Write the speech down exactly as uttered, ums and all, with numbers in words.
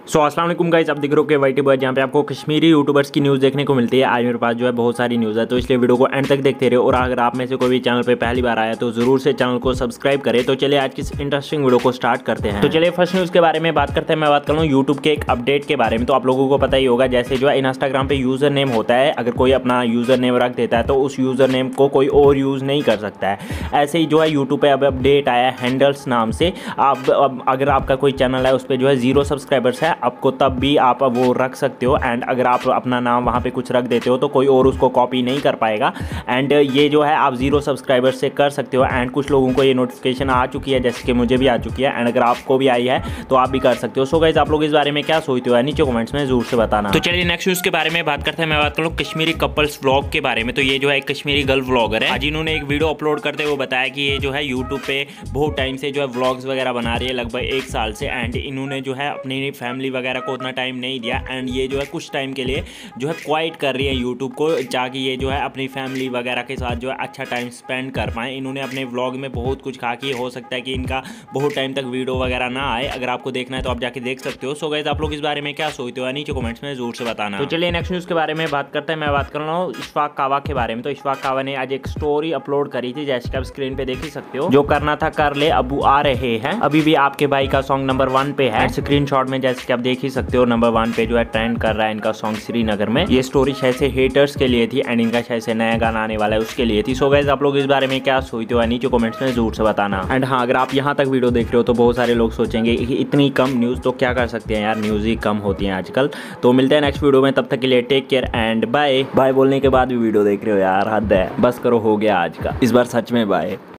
सो अस्सलाम वालेकुम गाइस, आप देख रहे हो के वाईटी बॉय, जहाँ पे आपको कश्मीरी यूट्यूबर्स की न्यूज़ देखने को मिलती है। आज मेरे पास जो है बहुत सारी न्यूज़ है, तो इसलिए वीडियो को एंड तक देखते रहे। और अगर आप में से कोई भी चैनल पे पहली बार आया तो जरूर से चैनल को सब्सक्राइब करें। तो चलिए आज की इंटरेस्टिंग वीडियो को स्टार्ट करते हैं। तो चलिए फर्स्ट न्यूज़ के बारे में बात करते हैं। मैं बात कर रहा हूँ यूट्यूब के एक अपडेट के बारे में। तो आप लोगों को पता ही होगा, जैसे जो है इंस्टाग्राम पे यूज़र नेम होता है, अगर कोई अपना यूज़र नेम रख देता है तो उस यूज़र नेम को कोई और यूज़ नहीं कर सकता है। ऐसे ही जो है यूट्यूब पे अब अपडेट आया है हैंडल्स नाम से। आप अब अगर आपका कोई चैनल है उस पर जो है जीरो सब्सक्राइबर्स है, आपको तब भी आप वो रख सकते हो। एंड अगर आप अपना नाम वहाँ पे कुछ रख देते हो तो कोई और उसको कॉपी नहीं कर पाएगा। एंड ये जो है आप जीरो सब्सक्राइबर से कर सकते हो। एंड कुछ लोगों को ये नोटिफिकेशन आ चुकी है, जैसे कि मुझे भी आ चुकी है। एंड अगर आपको भी आई है तो आप भी कर सकते हो। सो गाइस, आप लोग इस बारे में क्या सोचते हो, नीचे कमेंट्स में जरूर से बताना। तो चलिए नेक्स्ट न्यूज़ के बारे में बात करते हैं। मैं बात करूँ कश्मीरी कपल्स व्लॉग के बारे में। तो ये जो है एक कश्मीरी गर्ल व्लॉगर है। आज इन्होंने एक वीडियो अपलोड करते हुए बताया कि ये जो है यूट्यूब पे बहुत टाइम से जो है व्लॉग्स वगैरह बना रही है, लगभग एक साल से। एंड इन्होंने जो है अपनी फैमिली वगैरह को उतना टाइम नहीं दिया। एंड ये जो है कुछ टाइम के लिए जो है क्वाइट कर रही है यूट्यूब को, ताकि ये जो है अपनी फैमिली वगैरह के साथ जो है अच्छा टाइम स्पेंड कर पाएँ। इन्होंने अपने व्लॉग में बहुत कुछ कहा कि हो सकता है कि इनका बहुत टाइम तक वीडियो वगैरह ना आए। अगर आपको देखना है तो आप जाके देख सकते हो। सो गाइस, आप लोग इस बारे में क्या सोचते हो, नीचे कमेंट्स में जरूर से बताना। तो चलिए नेक्स्ट न्यूज़ के बारे में बात करते हैं। मैं बात कर रहा हूँ इशफाक कावा के बारे में। तो इशफाक कावा ने आज एक स्टोरी अपलोड करी थी, जैसे कि आप स्क्रीन पे देख ही सकते हो। जो करना था कर ले, अबू आ रहे हैं। अभी भी आपके भाई का सॉन्ग नंबर वन पे है। स्क्रीनशॉट में जैसे कि आप देख ही सकते हो, नंबर वन पे जो है ट्रेंड कर रहा है इनका सॉन्ग श्रीनगर में। ये स्टोरी शायद से हेटर्स के लिए थी एंड इनका शायद से नया गाना आने वाला है उसके लिए थी। सो गाइस, आप लोग इस बारे में क्या सोचते हो, नीचे कमेंट्स में जरूर से बताना। एंड हाँ, अगर आप यहाँ तक वीडियो देख रहे हो तो बहुत सारे लोग सोचेंगे कि इतनी कम न्यूज़ तो क्या कर सकते हैं यार, न्यूज़ ही कम होती है आजकल। तो मिलते हैं नेक्स्ट वीडियो में, तब तक के लिए take care and bye. Bye बोलने के बाद भी वीडियो देख रहे हो यार, हद है। बस करो, हो गया आज का, इस बार सच में बाय।